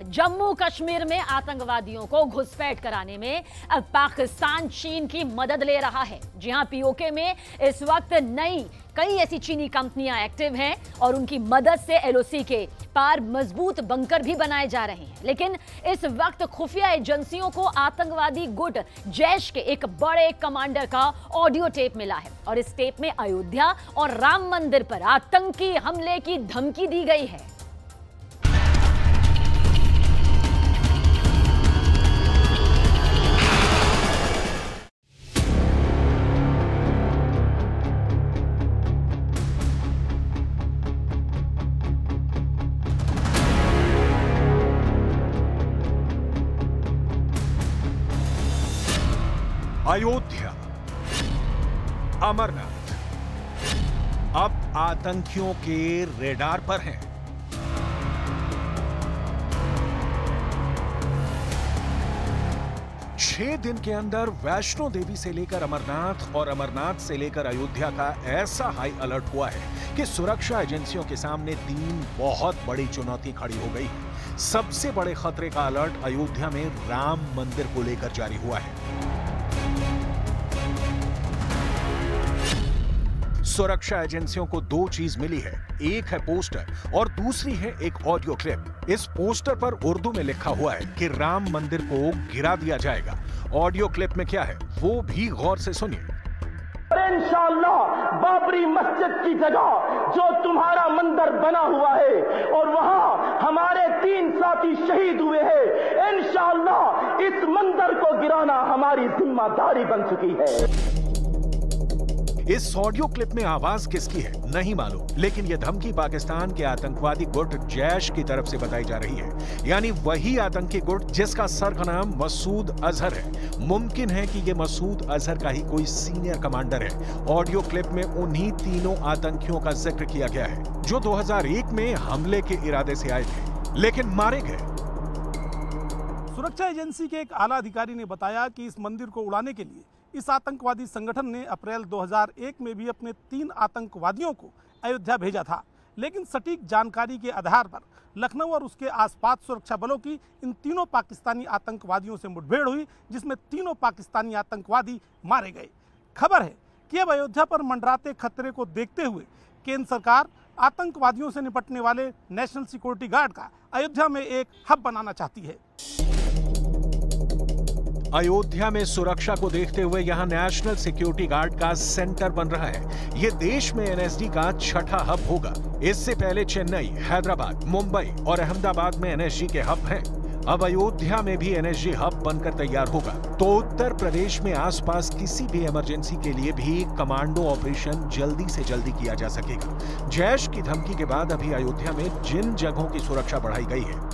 जम्मू कश्मीर में आतंकवादियों को घुसपैठ कराने में अब पाकिस्तान चीन की मदद ले रहा है। जी हां, पीओके में इस वक्त कई ऐसी चीनी कंपनियां एक्टिव हैं और उनकी मदद से एलओसी के पार मजबूत बंकर भी बनाए जा रहे हैं। लेकिन इस वक्त खुफिया एजेंसियों को आतंकवादी गुट जैश के एक बड़े कमांडर का ऑडियो टेप मिला है और इस टेप में अयोध्या और राम मंदिर पर आतंकी हमले की धमकी दी गई है। अयोध्या, अमरनाथ अब आतंकियों के रेडार पर हैं। छह दिन के अंदर वैष्णो देवी से लेकर अमरनाथ और अमरनाथ से लेकर अयोध्या का ऐसा हाई अलर्ट हुआ है कि सुरक्षा एजेंसियों के सामने तीन बहुत बड़ी चुनौती खड़ी हो गई है। सबसे बड़े खतरे का अलर्ट अयोध्या में राम मंदिर को लेकर जारी हुआ है। सुरक्षा एजेंसियों को दो चीज मिली है, एक है पोस्टर और दूसरी है एक ऑडियो क्लिप। इस पोस्टर पर उर्दू में लिखा हुआ है कि राम मंदिर को गिरा दिया जाएगा। ऑडियो क्लिप में क्या है वो भी गौर से सुनिए। इंशाअल्लाह बाबरी मस्जिद की जगह जो तुम्हारा मंदिर बना हुआ है और वहां हमारे 3 साथी शहीद हुए हैं, इंशाअल्लाह इस मंदिर को गिराना हमारी जिम्मेदारी बन चुकी है। इस ऑडियो क्लिप में आवाज किसकी है नहीं मालूम, लेकिन यह धमकी पाकिस्तान के आतंकवादी गुट जैश की तरफ से बताई जा रही है, यानी वही आतंकी गुट जिसका सर का नाम मसूद अजहर है। मुमकिन है कि यह मसूद अजहर का ही कोई सीनियर कमांडर है। ऑडियो क्लिप में उन्हीं तीनों आतंकियों का जिक्र किया गया है जो 2001 में हमले के इरादे से आए थे लेकिन मारे गए। सुरक्षा एजेंसी के एक आला अधिकारी ने बताया कि इस मंदिर को उड़ाने के लिए इस आतंकवादी संगठन ने अप्रैल 2001 में भी अपने 3 आतंकवादियों को अयोध्या भेजा था, लेकिन सटीक जानकारी के आधार पर लखनऊ और उसके आसपास सुरक्षा बलों की इन तीनों पाकिस्तानी आतंकवादियों से मुठभेड़ हुई, जिसमें तीनों पाकिस्तानी आतंकवादी मारे गए। खबर है कि अब अयोध्या पर मंडराते खतरे को देखते हुए केंद्र सरकार आतंकवादियों से निपटने वाले नेशनल सिक्योरिटी गार्ड का अयोध्या में एक हब बनाना चाहती है। अयोध्या में सुरक्षा को देखते हुए यहां नेशनल सिक्योरिटी गार्ड का सेंटर बन रहा है। यह देश में एनएसजी का छठा हब होगा। इससे पहले चेन्नई, हैदराबाद, मुंबई और अहमदाबाद में एनएसजी के हब हैं। अब अयोध्या में भी एनएसजी हब बनकर तैयार होगा तो उत्तर प्रदेश में आसपास किसी भी इमरजेंसी के लिए भी कमांडो ऑपरेशन जल्दी से जल्दी किया जा सकेगा। जैश की धमकी के बाद अभी अयोध्या में जिन जगहों की सुरक्षा बढ़ाई गई है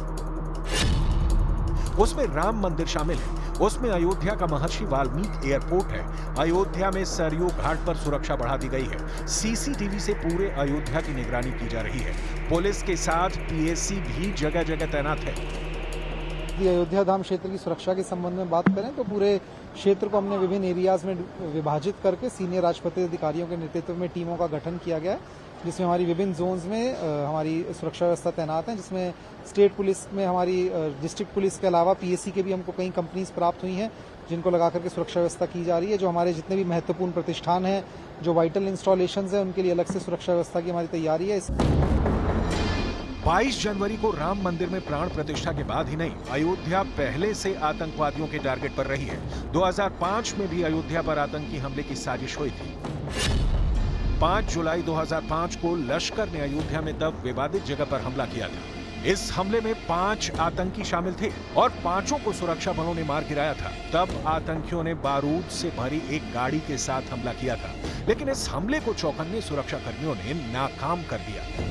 उसमें राम मंदिर शामिल है। उसमें अयोध्या का महर्षि वाल्मीकि एयरपोर्ट है। अयोध्या में सरयू घाट पर सुरक्षा बढ़ा दी गई है। सीसीटीवी से पूरे अयोध्या की निगरानी की जा रही है। पुलिस के साथ पीएसी भी जगह जगह तैनात है। अयोध्या धाम क्षेत्र की सुरक्षा के संबंध में बात करें तो पूरे क्षेत्र को हमने विभिन्न एरियाज में विभाजित करके सीनियर राजपत्रित अधिकारियों के नेतृत्व में टीमों का गठन किया गया है, जिसमें हमारी विभिन्न जोन्स में हमारी सुरक्षा व्यवस्था तैनात है, जिसमें स्टेट पुलिस में हमारी डिस्ट्रिक्ट पुलिस के अलावा पीएसी के भी हमको कई कंपनीज प्राप्त हुई हैं जिनको लगा करके सुरक्षा व्यवस्था की जा रही है। जो हमारे जितने भी महत्वपूर्ण प्रतिष्ठान हैं, जो वाइटल इंस्टॉलेशंस हैं, उनके लिए अलग से सुरक्षा व्यवस्था की हमारी तैयारी है। 22 जनवरी को राम मंदिर में प्राण प्रतिष्ठा के बाद ही नहीं, अयोध्या पहले से आतंकवादियों के टारगेट पर रही है। 2005 में भी अयोध्या पर आतंकी हमले की साजिश हुई थी। 5 जुलाई 2005 को लश्कर ने अयोध्या में तब विवादित जगह पर हमला किया था। इस हमले में 5 आतंकी शामिल थे और 5 को सुरक्षा बलों ने मार गिराया था। तब आतंकियों ने बारूद से भरी एक गाड़ी के साथ हमला किया था, लेकिन इस हमले को चौकन्ने सुरक्षा कर्मियों ने नाकाम कर दिया।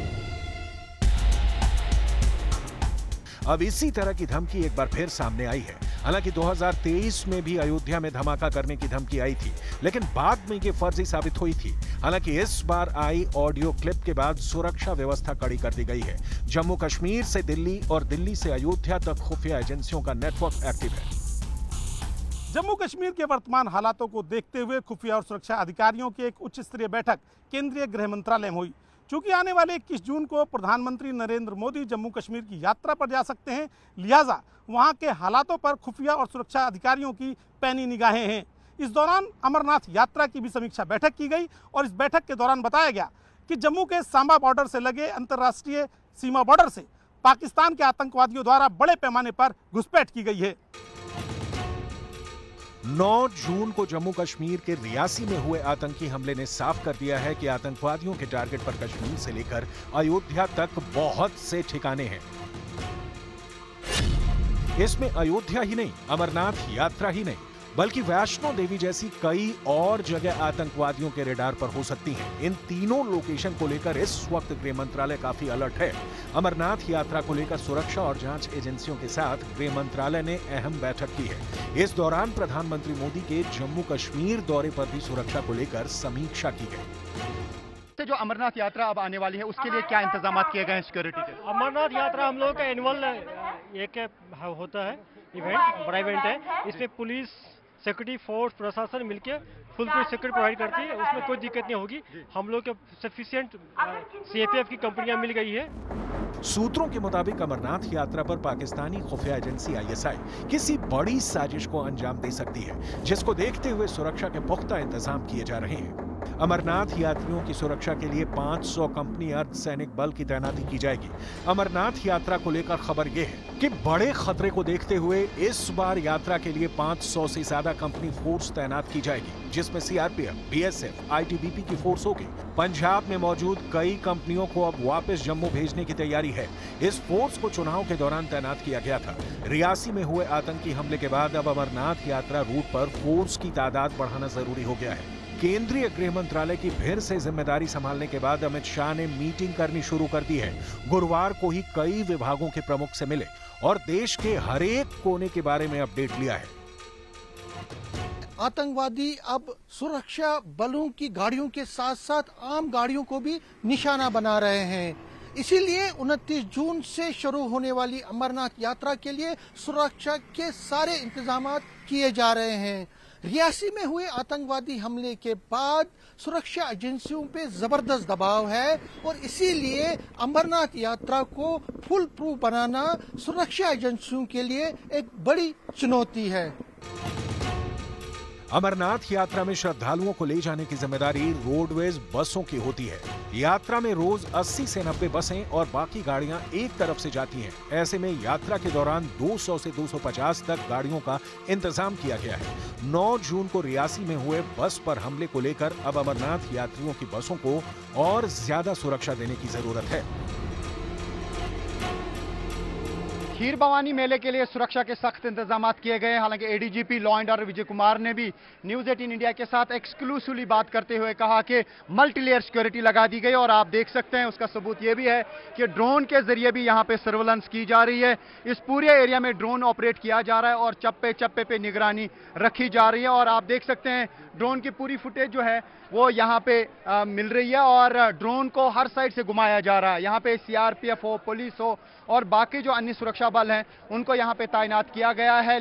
अब इसी तरह की धमकी एक बार फिर सामने आई है। हालांकि 2023 में भी अयोध्या में धमाका करने की धमकी आई थी, लेकिन बाद में ये फर्जी साबित हुई थी। हालांकि इस बार आई ऑडियो क्लिप के बाद सुरक्षा व्यवस्था कड़ी कर दी गई है। जम्मू कश्मीर से दिल्ली और दिल्ली से अयोध्या तक खुफिया एजेंसियों का नेटवर्क एक्टिव है। जम्मू कश्मीर के वर्तमान हालातों को देखते हुए खुफिया और सुरक्षा अधिकारियों की एक उच्च स्तरीय बैठक केंद्रीय गृह मंत्रालय में हुई। चूंकि आने वाले 21 जून को प्रधानमंत्री नरेंद्र मोदी जम्मू कश्मीर की यात्रा पर जा सकते हैं, लिहाजा वहां के हालातों पर खुफिया और सुरक्षा अधिकारियों की पैनी निगाहें हैं। इस दौरान अमरनाथ यात्रा की भी समीक्षा बैठक की गई और इस बैठक के दौरान बताया गया कि जम्मू के सांबा बॉर्डर से लगे अंतर्राष्ट्रीय सीमा बॉर्डर से पाकिस्तान के आतंकवादियों द्वारा बड़े पैमाने पर घुसपैठ की गई है। 9 जून को जम्मू कश्मीर के रियासी में हुए आतंकी हमले ने साफ कर दिया है कि आतंकवादियों के टारगेट पर कश्मीर से लेकर अयोध्या तक बहुत से ठिकाने हैं। इसमें अयोध्या ही नहीं, अमरनाथ यात्रा ही नहीं, बल्कि वैष्णो देवी जैसी कई और जगह आतंकवादियों के रेडार पर हो सकती हैं। इन तीनों लोकेशन को लेकर इस वक्त गृह मंत्रालय काफी अलर्ट है। अमरनाथ यात्रा को लेकर सुरक्षा और जांच एजेंसियों के साथ गृह मंत्रालय ने अहम बैठक की है। इस दौरान प्रधानमंत्री मोदी के जम्मू कश्मीर दौरे पर भी सुरक्षा को लेकर समीक्षा की गई। जो अमरनाथ यात्रा अब आने वाली है, उसके लिए क्या इंतजाम किए गए हैं सिक्योरिटी के? अमरनाथ यात्रा हम लोग का एनुअल एक होता है इवेंट, बड़ा इवेंट है। इसमें पुलिस, सिक्योरिटी फोर्स, प्रशासन मिलकर फुल प्रूफ सिक्योरिटी प्रोवाइड करती है। उसमें कोई दिक्कत नहीं होगी। हम लोग के सफिशिएंट सीएपीएफ की कंपनियां मिल गई है। सूत्रों के मुताबिक अमरनाथ यात्रा पर पाकिस्तानी खुफिया एजेंसी आईएसआई किसी बड़ी साजिश को अंजाम दे सकती है, जिसको देखते हुए सुरक्षा के पुख्ता इंतजाम किए जा रहे हैं। अमरनाथ यात्रियों की सुरक्षा के लिए 500 कंपनी अर्धसैनिक बल की तैनाती की जाएगी। अमरनाथ यात्रा को लेकर खबर यह है कि बड़े खतरे को देखते हुए इस बार यात्रा के लिए 500 से ज्यादा कंपनी फोर्स तैनात की जाएगी, जिसमें सीआरपीएफ, बीएसएफ, आईटीबीपी की फोर्स होगी। पंजाब में मौजूद कई कंपनियों को अब वापस जम्मू भेजने की तैयारी है। इस फोर्स को चुनाव के दौरान तैनात किया गया था। रियासी में हुए आतंकी हमले के बाद अब अमरनाथ यात्रा रूट पर फोर्स की तादाद बढ़ाना जरूरी हो गया है। केंद्रीय गृह मंत्रालय की फिर से जिम्मेदारी संभालने के बाद अमित शाह ने मीटिंग करनी शुरू कर दी है। गुरुवार को ही कई विभागों के प्रमुख से मिले और देश के हर एक कोने के बारे में अपडेट लिया है। आतंकवादी अब सुरक्षा बलों की गाड़ियों के साथ साथ आम गाड़ियों को भी निशाना बना रहे हैं। इसीलिए 29 जून से शुरू होने वाली अमरनाथ यात्रा के लिए सुरक्षा के सारे इंतजाम किए जा रहे हैं। रियासी में हुए आतंकवादी हमले के बाद सुरक्षा एजेंसियों पे जबरदस्त दबाव है और इसीलिए अमरनाथ यात्रा को फुल प्रूफ बनाना सुरक्षा एजेंसियों के लिए एक बड़ी चुनौती है। अमरनाथ यात्रा में श्रद्धालुओं को ले जाने की जिम्मेदारी रोडवेज बसों की होती है। यात्रा में रोज 80 से 90 बसें और बाकी गाड़ियां एक तरफ से जाती हैं। ऐसे में यात्रा के दौरान 200 से 250 तक गाड़ियों का इंतजाम किया गया है। 9 जून को रियासी में हुए बस पर हमले को लेकर अब अमरनाथ यात्रियों की बसों को और ज्यादा सुरक्षा देने की जरूरत है। खीर भवानी मेले के लिए सुरक्षा के सख्त इंतजाम किए गए हैं। हालांकि ADGP law and order Vijay Kumar ने भी न्यूज 18 इंडिया के साथ एक्सक्लूसिवली बात करते हुए कहा कि मल्टीलेयर सिक्योरिटी लगा दी गई और आप देख सकते हैं उसका सबूत ये भी है कि ड्रोन के जरिए भी यहां पे सर्वेलेंस की जा रही है। इस पूरे एरिया में ड्रोन ऑपरेट किया जा रहा है और चप्पे चप्पे पे निगरानी रखी जा रही है और आप देख सकते हैं ड्रोन की पूरी फुटेज जो है वो यहाँ पे मिल रही है और ड्रोन को हर साइड से घुमाया जा रहा है। यहाँ पे सीआरपीएफ हो, पुलिस हो और बाकी जो अन्य सुरक्षा बल हैं उनको यहाँ पे तैनात किया गया है।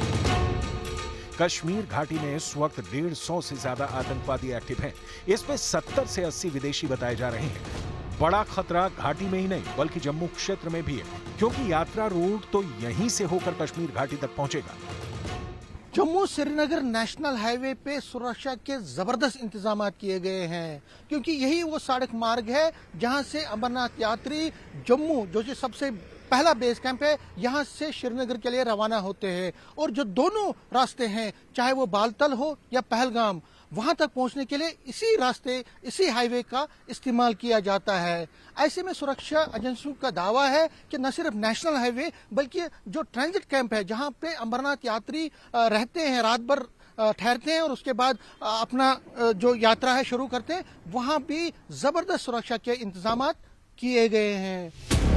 कश्मीर घाटी में इस वक्त 150 से ज्यादा आतंकवादी एक्टिव हैं। इसमें 70 से 80 विदेशी बताए जा रहे हैं। बड़ा खतरा घाटी में ही नहीं बल्कि जम्मू क्षेत्र में भी है, क्योंकि यात्रा रूट तो यहीं से होकर कश्मीर घाटी तक पहुंचेगा। जम्मू श्रीनगर नेशनल हाईवे पे सुरक्षा के जबरदस्त इंतजाम किए गए हैं, क्योंकि यही वो सड़क मार्ग है जहां से अमरनाथ यात्री जम्मू, जो कि सबसे पहला बेस कैंप है, यहां से श्रीनगर के लिए रवाना होते हैं और जो दोनों रास्ते हैं, चाहे वो बालतल हो या पहलगाम, वहां तक पहुंचने के लिए इसी रास्ते, इसी हाईवे का इस्तेमाल किया जाता है। ऐसे में सुरक्षा एजेंसियों का दावा है कि न सिर्फ नेशनल हाईवे बल्कि जो ट्रांजिट कैंप है जहां पे अमरनाथ यात्री रहते हैं, रात भर ठहरते हैं और उसके बाद अपना जो यात्रा है शुरू करते हैं, वहां भी जबरदस्त सुरक्षा के इंतजाम किए गए हैं।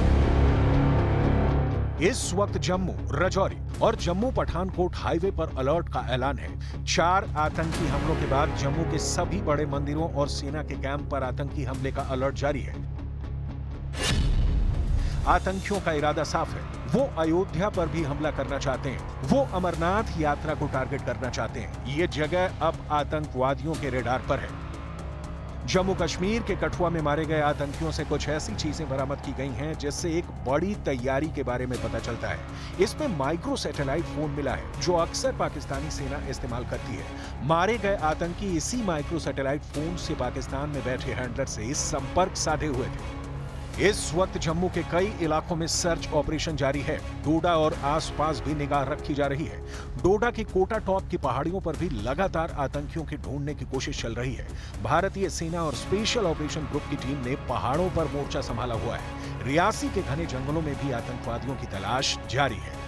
इस वक्त जम्मू, राजौरी और जम्मू पठानकोट हाईवे पर अलर्ट का ऐलान है। 4 आतंकी हमलों के बाद जम्मू के सभी बड़े मंदिरों और सेना के कैंप पर आतंकी हमले का अलर्ट जारी है। आतंकियों का इरादा साफ है, वो अयोध्या पर भी हमला करना चाहते हैं। वो अमरनाथ यात्रा को टारगेट करना चाहते हैं। ये जगह अब आतंकवादियों के रेडार पर है। जम्मू कश्मीर के कठुआ में मारे गए आतंकियों से कुछ ऐसी चीजें बरामद की गई हैं जिससे एक बड़ी तैयारी के बारे में पता चलता है। इसमें माइक्रो सैटेलाइट फोन मिला है जो अक्सर पाकिस्तानी सेना इस्तेमाल करती है। मारे गए आतंकी इसी माइक्रो सैटेलाइट फोन से पाकिस्तान में बैठे हैंडलर से संपर्क साधे हुए थे। इस वक्त जम्मू के कई इलाकों में सर्च ऑपरेशन जारी है। डोडा और आसपास भी निगाह रखी जा रही है। डोडा की कोटा टॉप की पहाड़ियों पर भी लगातार आतंकियों के ढूंढने की कोशिश चल रही है। भारतीय सेना और स्पेशल ऑपरेशन ग्रुप की टीम ने पहाड़ों पर मोर्चा संभाला हुआ है। रियासी के घने जंगलों में भी आतंकवादियों की तलाश जारी है।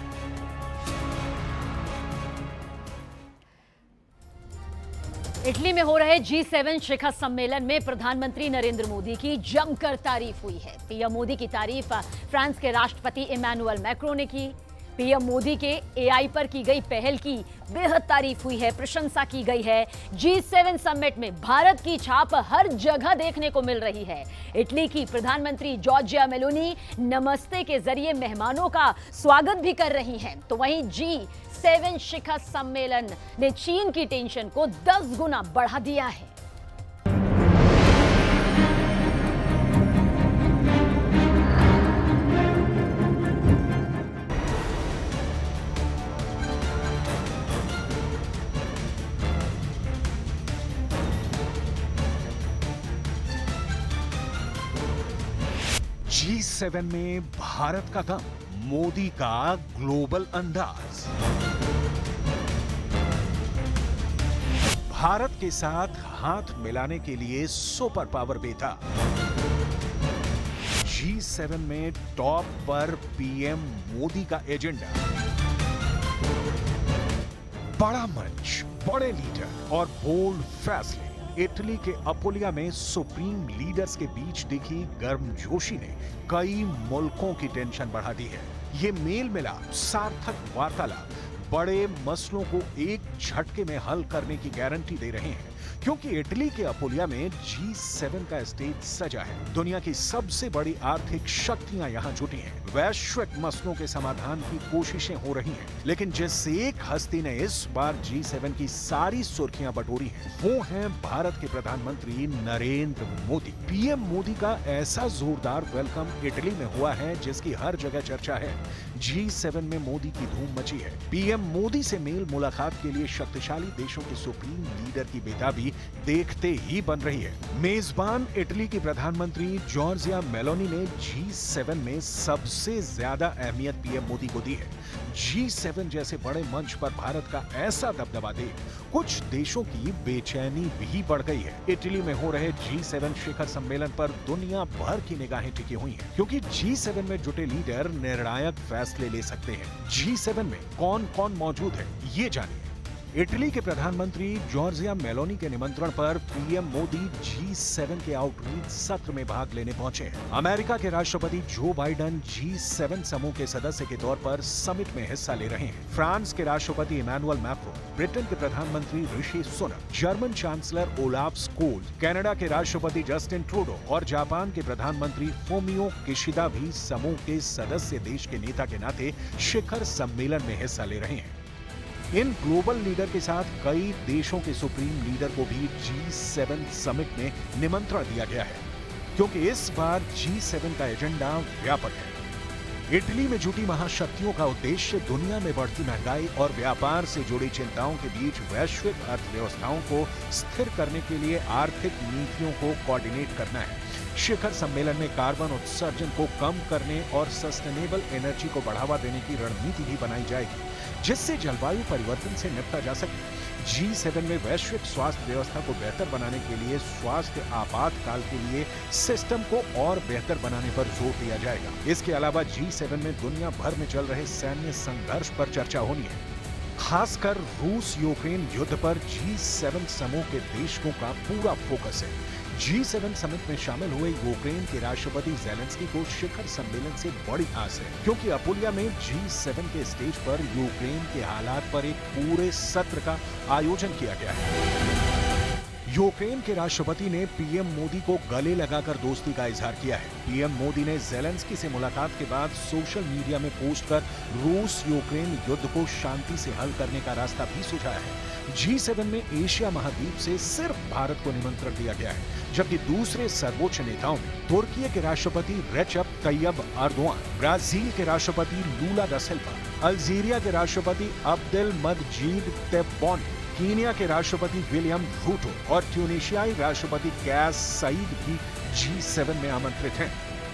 इटली में हो रहे G7 शिखर सम्मेलन में प्रधानमंत्री नरेंद्र मोदी की जमकर तारीफ हुई है। पीएम मोदी की तारीफ फ्रांस के राष्ट्रपति इमैनुअल मैक्रों ने की। पीएम मोदी के AI पर की गई पहल की बेहद तारीफ हुई है, प्रशंसा की गई है। G7 समिट में भारत की छाप हर जगह देखने को मिल रही है। इटली की प्रधानमंत्री जॉर्जिया मेलोनी नमस्ते के जरिए मेहमानों का स्वागत भी कर रही हैं। तो वहीं G7 शिखर सम्मेलन ने चीन की टेंशन को 10 गुना बढ़ा दिया है। G7 में भारत का दम, मोदी का ग्लोबल अंदाज। भारत के साथ हाथ मिलाने के लिए सुपर पावर बेताब। G7 में टॉप पर पीएम मोदी का एजेंडा। बड़ा मंच, बड़े लीडर और बोल्ड फैसले। इटली के अपुलिया में सुप्रीम लीडर्स के बीच दिखी गर्मजोशी ने कई मुल्कों की टेंशन बढ़ा दी है। ये मेल मिलाप, सार्थक वार्तालाप बड़े मसलों को एक झटके में हल करने की गारंटी दे रहे हैं, क्योंकि इटली के अपुलिया में G7 का स्टेज सजा है। दुनिया की सबसे बड़ी आर्थिक शक्तियां यहां जुटी हैं। वैश्विक मसलों के समाधान की कोशिशें हो रही हैं, लेकिन जिस एक हस्ती ने इस बार G7 की सारी सुर्खियां बटोरी हैं, वो हैं भारत के प्रधानमंत्री नरेंद्र मोदी। पीएम मोदी का ऐसा जोरदार वेलकम इटली में हुआ है जिसकी हर जगह चर्चा है। G7 में मोदी की धूम मची है। पीएम मोदी से मेल मुलाकात के लिए शक्तिशाली देशों के सुप्रीम लीडर की बेताबी देखते ही बन रही है। मेजबान इटली की प्रधानमंत्री जॉर्जिया मेलोनी ने G7 में सबसे ज्यादा अहमियत पीएम मोदी को दी है। G7 जैसे बड़े मंच पर भारत का ऐसा दबदबा देख कुछ देशों की बेचैनी भी बढ़ गई है। इटली में हो रहे G7 शिखर सम्मेलन पर दुनिया भर की निगाहें टिकी हुई हैं, क्योंकि G7 में जुटे लीडर निर्णायक फैसले ले सकते हैं। G7 में कौन कौन मौजूद है, ये जानिए। इटली के प्रधानमंत्री जॉर्जिया मेलोनी के निमंत्रण पर पीएम मोदी G7 के आउटरीच सत्र में भाग लेने पहुंचे हैं। अमेरिका के राष्ट्रपति जो बाइडेन G7 समूह के सदस्य के तौर पर समिट में हिस्सा ले रहे हैं। फ्रांस के राष्ट्रपति इमैनुअल मैक्रों, ब्रिटेन के प्रधानमंत्री Rishi Sunak, German chancellor Olaf Scholz, Canada के राष्ट्रपति जस्टिन ट्रूडो और जापान के प्रधानमंत्री फूमियो किशिदा भी समूह के सदस्य देश के नेता के नाते शिखर सम्मेलन में हिस्सा ले रहे हैं। इन ग्लोबल लीडर के साथ कई देशों के सुप्रीम लीडर को भी G7 समिट में निमंत्रण दिया गया है, क्योंकि इस बार G7 का एजेंडा व्यापक है। इटली में जुटी महाशक्तियों का उद्देश्य दुनिया में बढ़ती महंगाई और व्यापार से जुड़ी चिंताओं के बीच वैश्विक अर्थव्यवस्थाओं को स्थिर करने के लिए आर्थिक नीतियों को कोऑर्डिनेट करना है। शिखर सम्मेलन में कार्बन उत्सर्जन को कम करने और सस्टेनेबल एनर्जी को बढ़ावा देने की रणनीति भी बनाई जाएगी, जिससे जलवायु परिवर्तन से निपटा जा सके। G7 में वैश्विक स्वास्थ्य व्यवस्था को बेहतर बनाने के लिए स्वास्थ्य आपातकाल के लिए सिस्टम को और बेहतर बनाने पर जोर दिया जाएगा। इसके अलावा G7 में दुनिया भर में चल रहे सैन्य संघर्ष पर चर्चा होनी है। खासकर रूस यूक्रेन युद्ध पर G7 समूह के देशों का पूरा फोकस है। G7 समिट में शामिल हुए यूक्रेन के राष्ट्रपति ज़ेलेंस्की को शिखर सम्मेलन से बड़ी आस है, क्योंकि अपुलिया में G7 के स्टेज पर यूक्रेन के हालात पर एक पूरे सत्र का आयोजन किया गया है। यूक्रेन के राष्ट्रपति ने पीएम मोदी को गले लगाकर दोस्ती का इजहार किया है। पीएम मोदी ने ज़ेलेंस्की से मुलाकात के बाद सोशल मीडिया में पोस्ट कर रूस यूक्रेन युद्ध को शांति से हल करने का रास्ता भी सुझाया है। G7 में एशिया महाद्वीप से सिर्फ भारत को निमंत्रण दिया गया है, जबकि दूसरे सर्वोच्च नेताओं में तुर्की के राष्ट्रपति रेचप तैयब अर्दोआन, ब्राजील के राष्ट्रपति लूला दा सिल्वा, अल्जीरिया के राष्ट्रपति अब्देलमजीद तेब्बोन, कीनिया के राष्ट्रपति विलियम रूटो और ट्यूनीशियाई राष्ट्रपति कैस सईद भी G7 में आमंत्रित हैं।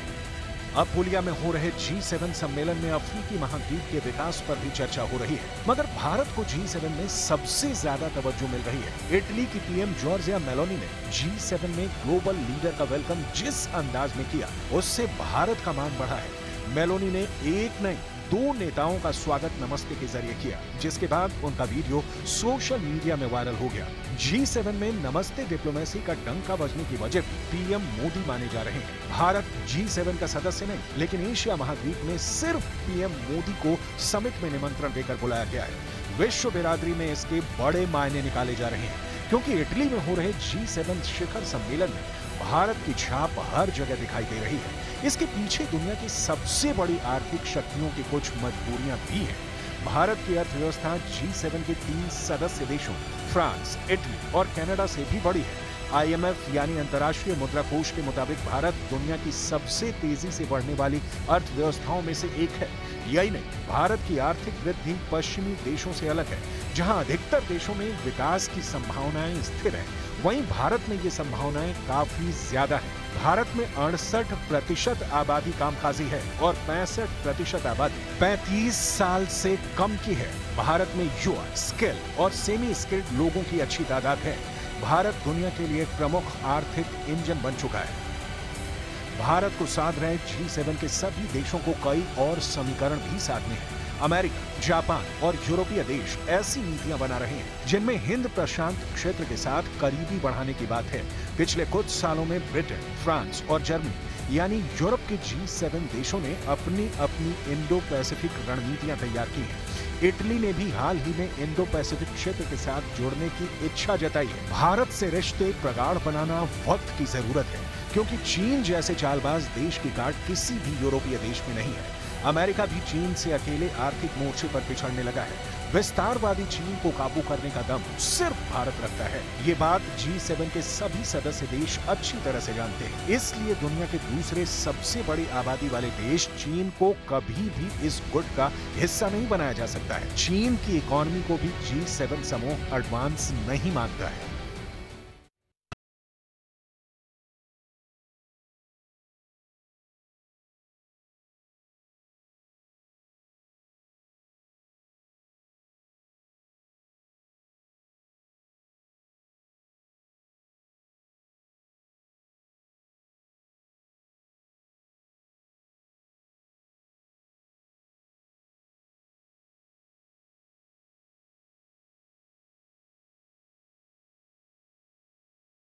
अब पुलिया में हो रहे G7 सम्मेलन में अफ्रीकी महाद्वीप के विकास पर भी चर्चा हो रही है, मगर भारत को G7 में सबसे ज्यादा तवज्जो मिल रही है। इटली की पीएम जॉर्जिया मेलोनी ने G7 में ग्लोबल लीडर का वेलकम जिस अंदाज में किया, उससे भारत का मान बढ़ा है। मेलोनी ने एक नहीं 2 नेताओं का स्वागत नमस्ते के जरिए किया, जिसके बाद उनका वीडियो सोशल मीडिया में वायरल हो गया। G7 में नमस्ते डिप्लोमेसी का डंका बजने की वजह पीएम मोदी माने जा रहे हैं। भारत G7 का सदस्य नहीं, लेकिन एशिया महाद्वीप में सिर्फ पीएम मोदी को समिट में निमंत्रण देकर बुलाया गया है। विश्व बिरादरी में इसके बड़े मायने निकाले जा रहे हैं, क्योंकि इटली में हो रहे G7 शिखर सम्मेलन में भारत की छाप हर जगह दिखाई दे रही है। इसके पीछे दुनिया की सबसे बड़ी आर्थिक शक्तियों की कुछ मजबूरियां भी हैं। भारत की अर्थव्यवस्था G7 के 3 सदस्य देशों फ्रांस, इटली और कनाडा से भी बड़ी है। IMF यानी अंतर्राष्ट्रीय मुद्रा कोष के मुताबिक भारत दुनिया की सबसे तेजी से बढ़ने वाली अर्थव्यवस्थाओं में से एक है। यही नहीं, भारत की आर्थिक वृद्धि पश्चिमी देशों से अलग है, जहां अधिकतर देशों में विकास की संभावनाएं स्थिर हैं, वहीं भारत में ये संभावनाएं काफी ज्यादा हैं। भारत में 68% आबादी कामकाजी है और 65% आबादी 35 साल से कम की है। भारत में युवा, स्किल और सेमी स्किल्ड लोगों की अच्छी तादाद है। भारत दुनिया के लिए एक प्रमुख आर्थिक इंजन बन चुका है। भारत को साथ रहे G7 के सभी देशों को कई और समीकरण भी साथ में हैं। अमेरिका, जापान और यूरोपीय देश ऐसी नीतियां बना रहे हैं जिनमें हिंद प्रशांत क्षेत्र के साथ करीबी बढ़ाने की बात है। पिछले कुछ सालों में ब्रिटेन, फ्रांस और जर्मनी यानी यूरोप के G7 देशों ने अपनी अपनी इंडो पैसिफिक रणनीतियां तैयार की हैं। इटली ने भी हाल ही में इंडो पैसिफिक क्षेत्र के साथ जुड़ने की इच्छा जताई है। भारत से रिश्ते प्रगाढ़ बनाना वक्त की जरूरत है, क्योंकि चीन जैसे चालबाज देश की गांठ किसी भी यूरोपीय देश में नहीं है। अमेरिका भी चीन से अकेले आर्थिक मोर्चे पर पिछड़ने लगा है। विस्तारवादी चीन को काबू करने का दम सिर्फ भारत रखता है। ये बात G7 के सभी सदस्य देश अच्छी तरह से जानते हैं। इसलिए दुनिया के दूसरे सबसे बड़ी आबादी वाले देश चीन को कभी भी इस गुट का हिस्सा नहीं बनाया जा सकता है। चीन की इकोनॉमी को भी G7 समूह एडवांस नहीं मानता है।